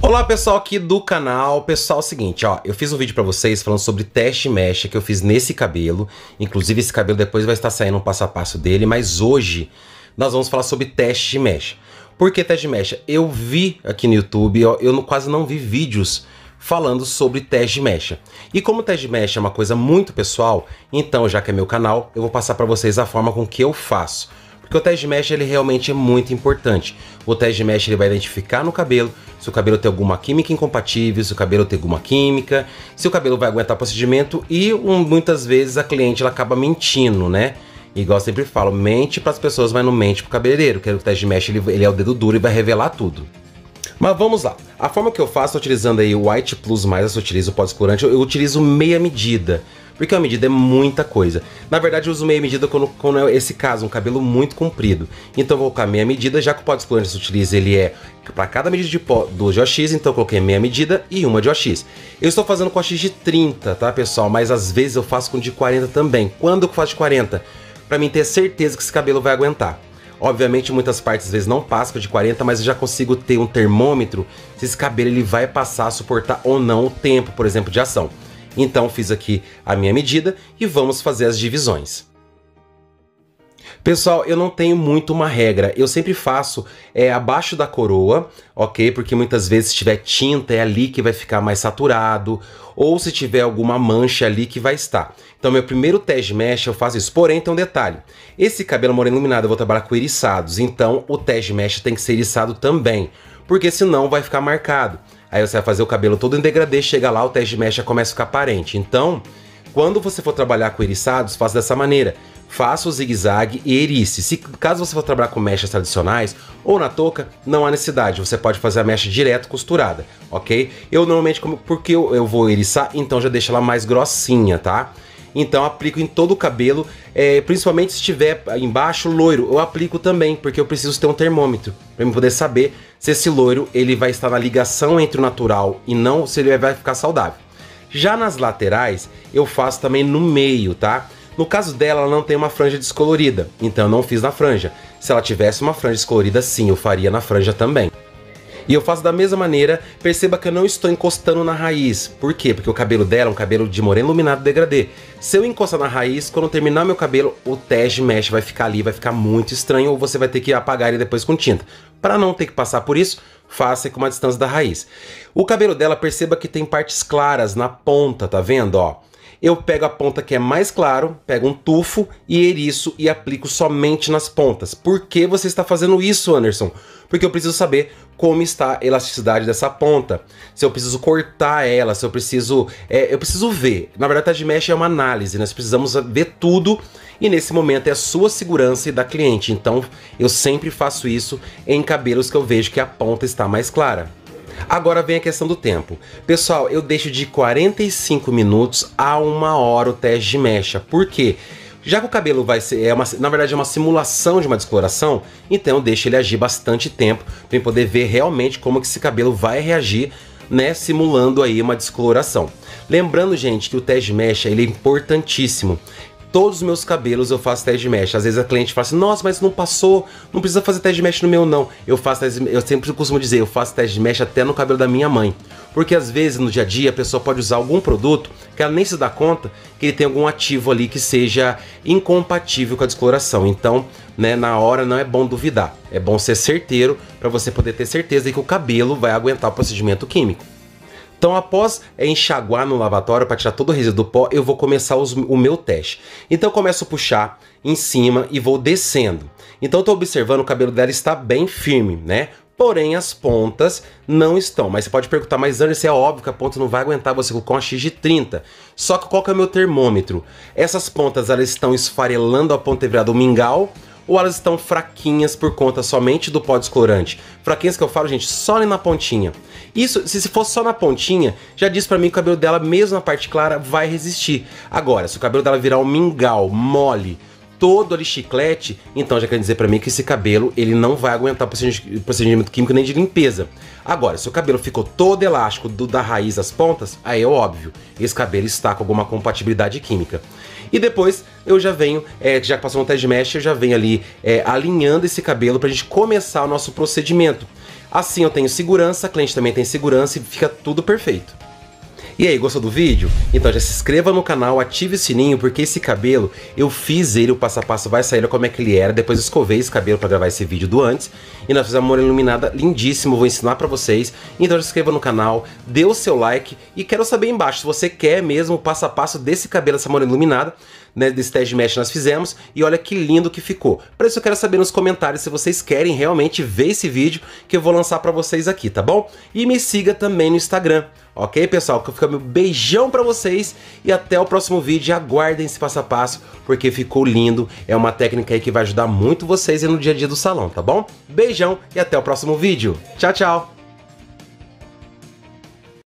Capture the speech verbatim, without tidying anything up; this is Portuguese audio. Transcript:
Olá pessoal aqui do canal. Pessoal, é o seguinte, ó, eu fiz um vídeo pra vocês falando sobre teste mecha que eu fiz nesse cabelo. Inclusive esse cabelo depois vai estar saindo um passo a passo dele, mas hoje nós vamos falar sobre teste de mecha. Por que teste de mecha? Eu vi aqui no YouTube, ó, eu não, quase não vi vídeos falando sobre teste de mecha. E como teste de mecha é uma coisa muito pessoal, então já que é meu canal, eu vou passar pra vocês a forma com que eu faço. Porque o teste de mecha ele realmente é muito importante. O teste de mecha ele vai identificar no cabelo se o cabelo tem alguma química incompatível, se o cabelo tem alguma química, se o cabelo vai aguentar o procedimento e um, muitas vezes a cliente ela acaba mentindo, né? Igual eu sempre falo, mente para as pessoas, mas não mente para o cabeleireiro, que o teste de mecha ele, ele é o dedo duro e vai revelar tudo. Mas vamos lá. A forma que eu faço, utilizando aí o White Plus mais, eu utilizo o pó descolorante, eu utilizo meia medida. Porque a medida é muita coisa. Na verdade, eu uso meia medida quando, quando é esse caso, um cabelo muito comprido. Então eu vou colocar meia medida, já que o pó descolorante que se utiliza, ele é para cada medida de pó do de O X, então eu coloquei meia medida e uma de O X. Eu estou fazendo com O X de trinta, tá, pessoal? Mas às vezes eu faço com de quarenta também. Quando eu faço de quarenta? Para mim ter certeza que esse cabelo vai aguentar. Obviamente, muitas partes às vezes não passa com de quarenta, mas eu já consigo ter um termômetro se esse cabelo ele vai passar a suportar ou não o tempo, por exemplo, de ação. Então fiz aqui a minha medida e vamos fazer as divisões. Pessoal, eu não tenho muito uma regra, eu sempre faço é, abaixo da coroa, ok? Porque muitas vezes se tiver tinta é ali que vai ficar mais saturado, ou se tiver alguma mancha ali que vai estar. Então meu primeiro teste de mecha eu faço isso, porém tem um detalhe. Esse cabelo moreno iluminado eu vou trabalhar com eriçados, então o teste de mecha tem que ser eriçado também, porque senão vai ficar marcado. Aí você vai fazer o cabelo todo em degradê, chega lá, o teste de mecha começa a ficar aparente. Então, quando você for trabalhar com eriçados, faça dessa maneira. Faça o zigue-zague e erice. Se caso você for trabalhar com mechas tradicionais ou na touca, não há necessidade. Você pode fazer a mecha direto costurada, ok? Eu normalmente, como, porque eu, eu vou eriçar, então já deixo ela mais grossinha, tá? Então aplico em todo o cabelo, é, principalmente se estiver embaixo loiro, eu aplico também, porque eu preciso ter um termômetro para eu poder saber se esse loiro ele vai estar na ligação entre o natural e não se ele vai ficar saudável. Já nas laterais, eu faço também no meio, tá? No caso dela, ela não tem uma franja descolorida, então eu não fiz na franja. Se ela tivesse uma franja descolorida, sim, eu faria na franja também. E eu faço da mesma maneira, perceba que eu não estou encostando na raiz. Por quê? Porque o cabelo dela é um cabelo de moreno iluminado degradê. Se eu encostar na raiz, quando terminar meu cabelo, o teste de mecha vai ficar ali, vai ficar muito estranho, ou você vai ter que apagar ele depois com tinta. Para não ter que passar por isso, faça com uma distância da raiz. O cabelo dela, perceba que tem partes claras na ponta, tá vendo? Ó, eu pego a ponta que é mais claro, pego um tufo e eriço e aplico somente nas pontas. Por que você está fazendo isso, Anderson? Porque eu preciso saber como está a elasticidade dessa ponta, se eu preciso cortar ela, se eu preciso... É, eu preciso ver. Na verdade, a teste de mecha é uma análise, nós precisamos ver tudo e nesse momento é a sua segurança e da cliente. Então, eu sempre faço isso em cabelos que eu vejo que a ponta está mais clara. Agora vem a questão do tempo. Pessoal, eu deixo de quarenta e cinco minutos a uma hora o teste de mecha. Por quê? Já que o cabelo vai ser, é uma, na verdade é uma simulação de uma descoloração, então eu deixo ele agir bastante tempo para eu poder ver realmente como que esse cabelo vai reagir, né, simulando aí uma descoloração. Lembrando, gente, que o teste de mecha ele é importantíssimo. Todos os meus cabelos eu faço teste de mecha. Às vezes a cliente fala assim, nossa, mas não passou, não precisa fazer teste de mecha no meu não. Eu faço teste, eu sempre costumo dizer, eu faço teste de mecha até no cabelo da minha mãe. Porque às vezes no dia a dia a pessoa pode usar algum produto que ela nem se dá conta que ele tem algum ativo ali que seja incompatível com a descoloração. Então, né, na hora não é bom duvidar. É bom ser certeiro para você poder ter certeza de que o cabelo vai aguentar o procedimento químico. Então, após enxaguar no lavatório para tirar todo o resíduo do pó, eu vou começar os, o meu teste. Então, eu começo a puxar em cima e vou descendo. Então, eu estou observando o cabelo dela está bem firme, né? Porém, as pontas não estão. Mas você pode perguntar, mas Anderson, é óbvio que a ponta não vai aguentar você colocar uma X de trinta. Só que qual que é o meu termômetro? Essas pontas, elas estão esfarelando a ponta virada do mingau, ou elas estão fraquinhas por conta somente do pó descolorante? Fraquinhas que eu falo, gente, só ali na pontinha. Isso, se fosse só na pontinha, já diz pra mim que o cabelo dela, mesmo na parte clara, vai resistir. Agora, se o cabelo dela virar um mingau mole, todo ali chiclete, então já quer dizer pra mim que esse cabelo ele não vai aguentar o procedimento químico nem de limpeza. Agora, se o cabelo ficou todo elástico do, da raiz às pontas, aí é óbvio, esse cabelo está com alguma compatibilidade química. E depois eu já venho, é, já que passou no teste de mecha, eu já venho ali é, alinhando esse cabelo pra gente começar o nosso procedimento. Assim eu tenho segurança, a cliente também tem segurança e fica tudo perfeito. E aí, gostou do vídeo? Então já se inscreva no canal, ative o sininho, porque esse cabelo, eu fiz ele, o passo a passo vai sair como é que ele era, depois eu escovei esse cabelo para gravar esse vídeo do antes, e nós fizemos uma morena iluminada lindíssimo, vou ensinar para vocês. Então já se inscreva no canal, dê o seu like, e quero saber embaixo se você quer mesmo o passo a passo desse cabelo, essa morena iluminada, né, desse teste de mesh nós fizemos, e olha que lindo que ficou. Para isso eu quero saber nos comentários se vocês querem realmente ver esse vídeo que eu vou lançar para vocês aqui, tá bom? E me siga também no Instagram, ok, pessoal? Que fica meu beijão para vocês e até o próximo vídeo. Aguardem esse passo a passo, porque ficou lindo. É uma técnica aí que vai ajudar muito vocês no dia a dia do salão, tá bom? Beijão e até o próximo vídeo. Tchau, tchau!